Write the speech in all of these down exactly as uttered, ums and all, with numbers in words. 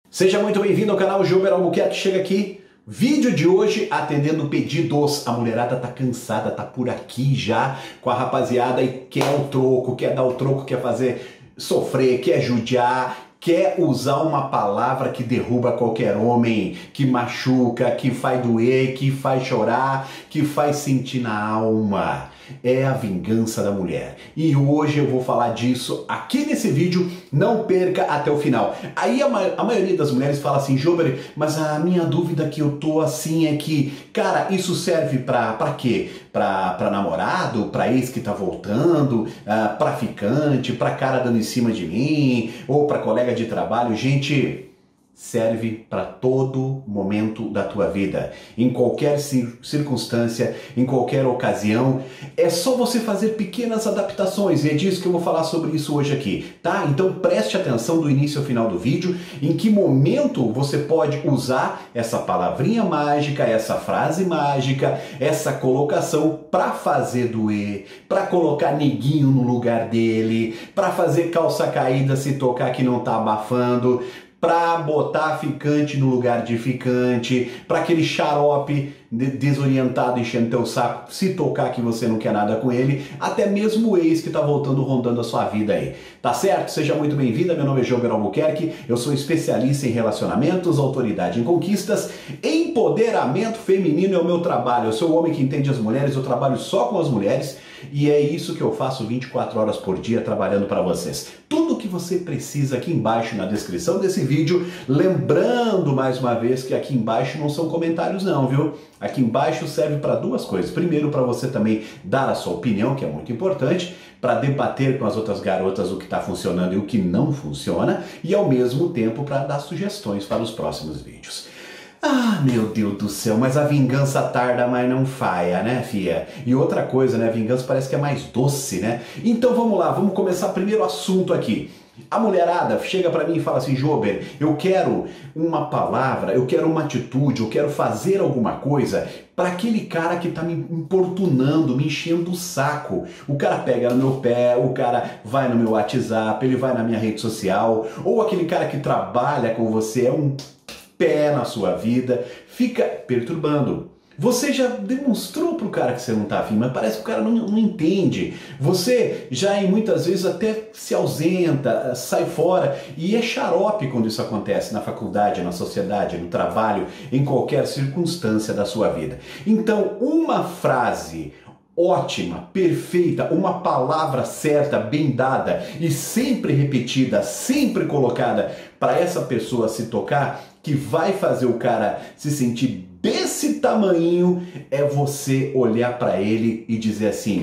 Seja muito bem-vindo ao canal Jober Albuquerque. Chega aqui, vídeo de hoje atendendo pedidos. A mulherada tá cansada, tá por aqui já com a rapaziada e quer o troco, quer dar o troco, quer fazer sofrer, quer judiar, quer usar uma palavra que derruba qualquer homem, que machuca, que faz doer, que faz chorar, que faz sentir na alma. É a vingança da mulher. E hoje eu vou falar disso aqui nesse vídeo, não perca até o final. Aí a, ma a maioria das mulheres fala assim: Jober, mas a minha dúvida que eu tô assim é que, cara, isso serve pra, pra quê? Pra, pra namorado, pra ex que tá voltando, uh, pra ficante, pra cara dando em cima de mim, ou pra colega de trabalho. Gente, serve para todo momento da tua vida, em qualquer circunstância, em qualquer ocasião. É só você fazer pequenas adaptações e é disso que eu vou falar sobre isso hoje aqui, tá? Então preste atenção do início ao final do vídeo, em que momento você pode usar essa palavrinha mágica, essa frase mágica, essa colocação para fazer doer, para colocar neguinho no lugar dele, para fazer calça caída se tocar que não tá abafando, para botar ficante no lugar de ficante, para aquele xarope desorientado enchendo teu saco, se tocar que você não quer nada com ele, até mesmo o ex que tá voltando rondando a sua vida aí. Tá certo? Seja muito bem-vinda, meu nome é Jober Albuquerque, eu sou especialista em relacionamentos, autoridade em conquistas, empoderamento feminino é o meu trabalho. Eu sou o homem que entende as mulheres, eu trabalho só com as mulheres e é isso que eu faço vinte e quatro horas por dia trabalhando para vocês. Tudo o que você precisa aqui embaixo na descrição desse vídeo, lembrando mais uma vez que aqui embaixo não são comentários não, viu? Aqui embaixo serve para duas coisas. Primeiro, para você também dar a sua opinião, que é muito importante, para debater com as outras garotas o que está funcionando e o que não funciona, e ao mesmo tempo para dar sugestões para os próximos vídeos. Ah, meu Deus do céu, mas a vingança tarda, mas não falha, né, fia? E outra coisa, né, a vingança parece que é mais doce, né? Então vamos lá, vamos começar primeiro o assunto aqui. A mulherada chega pra mim e fala assim: Jober, eu quero uma palavra, eu quero uma atitude, eu quero fazer alguma coisa para aquele cara que tá me importunando, me enchendo o saco. O cara pega no meu pé, o cara vai no meu WhatsApp, ele vai na minha rede social, ou aquele cara que trabalha com você, é um pé na sua vida, fica perturbando. Você já demonstrou pro cara que você não tá afim, mas parece que o cara não, não entende. Você já muitas vezes até se ausenta, sai fora, e é xarope quando isso acontece na faculdade, na sociedade, no trabalho, em qualquer circunstância da sua vida. Então, uma frase ótima, perfeita, uma palavra certa, bem dada e sempre repetida, sempre colocada para essa pessoa se tocar, que vai fazer o cara se sentir desse tamanho, é você olhar para ele e dizer assim: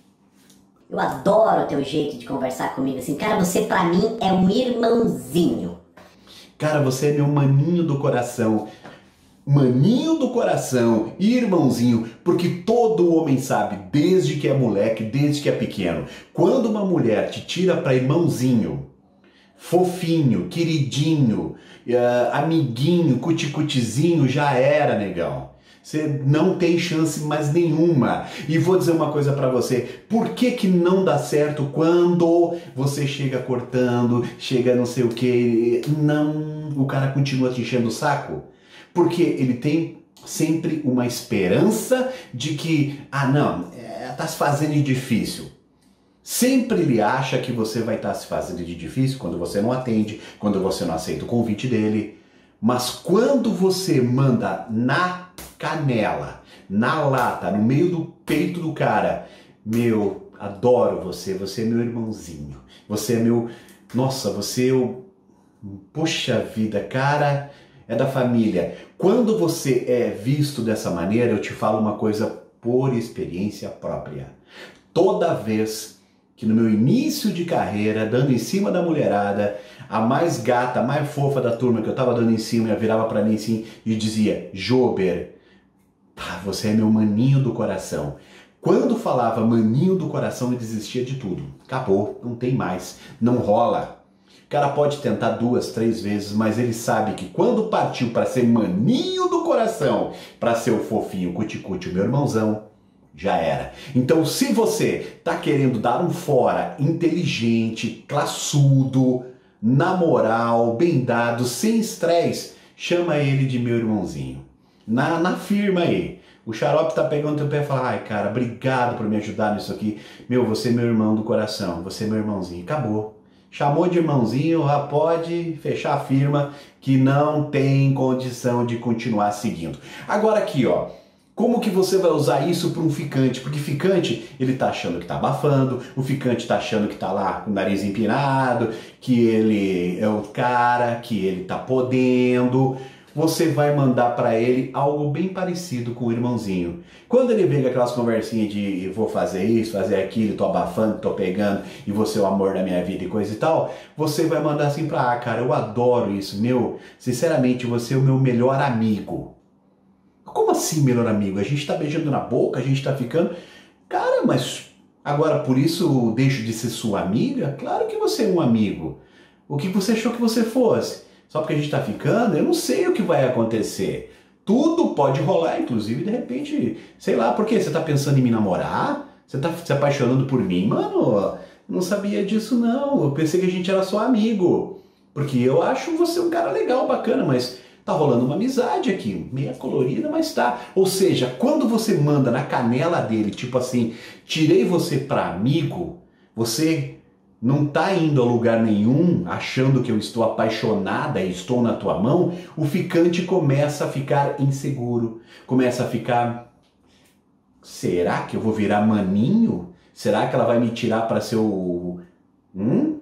eu adoro o teu jeito de conversar comigo, assim, cara, você pra mim é um irmãozinho. Cara, você é meu maninho do coração. Maninho do coração, irmãozinho, porque todo homem sabe, desde que é moleque, desde que é pequeno, quando uma mulher te tira para irmãozinho, fofinho, queridinho, uh, amiguinho, cuticutizinho, já era, negão. Você não tem chance mais nenhuma. E vou dizer uma coisa pra você: por que que não dá certo quando você chega cortando, chega não sei o que, não, o cara continua te enchendo o saco? Porque ele tem sempre uma esperança de que, ah não, é, tá se fazendo de difícil. Sempre ele acha que você vai estar se fazendo de difícil quando você não atende, quando você não aceita o convite dele. Mas quando você manda na canela, na lata, no meio do peito do cara: meu, adoro você, você é meu irmãozinho, você é meu, nossa, você é o, poxa vida, cara, é da família. Quando você é visto dessa maneira, eu te falo uma coisa por experiência própria. Toda vez que no meu início de carreira, dando em cima da mulherada, a mais gata, a mais fofa da turma que eu tava dando em cima, ela virava pra mim assim e dizia: Jober, ah, você é meu maninho do coração. Quando falava maninho do coração, eu desistia de tudo. Acabou, não tem mais, não rola. O cara pode tentar duas, três vezes, mas ele sabe que quando partiu para ser maninho do coração, para ser o fofinho, cuticute, o meu irmãozão, já era. Então, se você tá querendo dar um fora inteligente, classudo, na moral, bem dado, sem estresse, chama ele de meu irmãozinho. Na, na firma aí. O xarope tá pegando teu pé e fala, ai cara, obrigado por me ajudar nisso aqui. Meu, você é meu irmão do coração, você é meu irmãozinho. Acabou. Chamou de irmãozinho, já pode fechar a firma que não tem condição de continuar seguindo. Agora aqui, ó, como que você vai usar isso para um ficante? Porque ficante, ele tá achando que tá abafando, o ficante tá achando que tá lá com o nariz empinado, que ele é o cara, que ele tá podendo. Você vai mandar para ele algo bem parecido com o irmãozinho. Quando ele vem com aquelas conversinhas de vou fazer isso, fazer aquilo, tô abafando, tô pegando, e você é o amor da minha vida e coisa e tal, você vai mandar assim pra, ah, cara, eu adoro isso, meu, sinceramente, você é o meu melhor amigo. Como assim, melhor amigo? A gente tá beijando na boca, a gente tá ficando... Cara, mas agora por isso deixo de ser sua amiga? Claro que você é um amigo. O que você achou que você fosse? Só porque a gente tá ficando, eu não sei o que vai acontecer. Tudo pode rolar, inclusive, de repente, sei lá, por quê? Você tá pensando em me namorar? Você tá se apaixonando por mim? Mano, não sabia disso não. Eu pensei que a gente era só amigo. Porque eu acho você um cara legal, bacana, mas tá rolando uma amizade aqui, meia colorida, mas tá. Ou seja, quando você manda na canela dele, tipo assim, tirei você pra amigo, você não tá indo a lugar nenhum achando que eu estou apaixonada e estou na tua mão, o ficante começa a ficar inseguro, começa a ficar, será que eu vou virar maninho? Será que ela vai me tirar para ser o... Hum?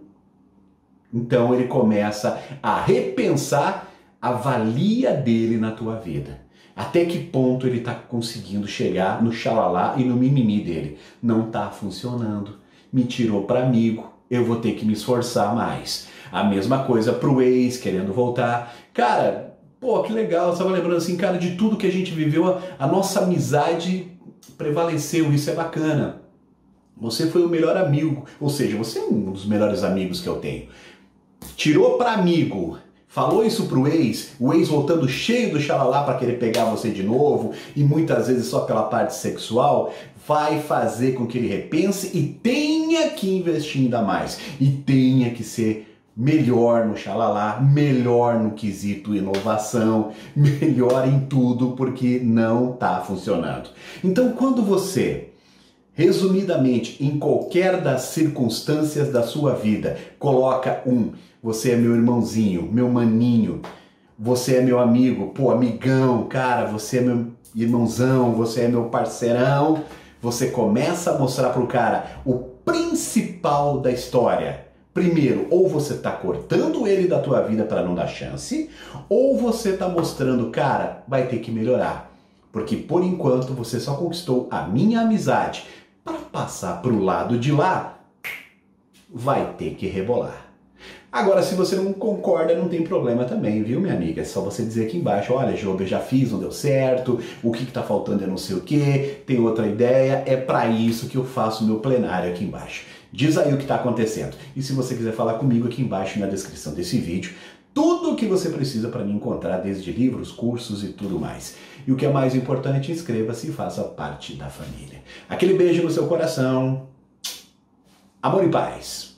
Então ele começa a repensar a valia dele na tua vida. Até que ponto ele está conseguindo chegar no xalalá e no mimimi dele. Não está funcionando. Me tirou para amigo. Eu vou ter que me esforçar mais. A mesma coisa pro ex, querendo voltar. Cara, pô, que legal. Eu estava lembrando assim, cara, de tudo que a gente viveu, a, a nossa amizade prevaleceu. Isso é bacana. Você foi o melhor amigo. Ou seja, você é um dos melhores amigos que eu tenho. Tirou para amigo. Falou isso pro ex, o ex voltando cheio do xalalá para querer pegar você de novo, e muitas vezes só pela parte sexual, vai fazer com que ele repense e tenha que investir ainda mais. E tenha que ser melhor no xalalá, melhor no quesito inovação, melhor em tudo, porque não tá funcionando. Então quando você, resumidamente, em qualquer das circunstâncias da sua vida, coloca um... Você é meu irmãozinho, meu maninho, você é meu amigo, pô, amigão, cara, você é meu irmãozão, você é meu parceirão. Você começa a mostrar pro cara o principal da história. Primeiro, ou você tá cortando ele da tua vida para não dar chance, ou você tá mostrando, cara, vai ter que melhorar. Porque por enquanto você só conquistou a minha amizade. Para passar pro lado de lá, vai ter que rebolar. Agora, se você não concorda, não tem problema também, viu, minha amiga? É só você dizer aqui embaixo, olha, Job, eu já fiz, não deu certo, o que que tá faltando é não sei o que, tem outra ideia, é para isso que eu faço o meu plenário aqui embaixo. Diz aí o que tá acontecendo. E se você quiser falar comigo aqui embaixo na descrição desse vídeo, tudo o que você precisa para me encontrar, desde livros, cursos e tudo mais. E o que é mais importante, inscreva-se e faça parte da família. Aquele beijo no seu coração. Amor e paz.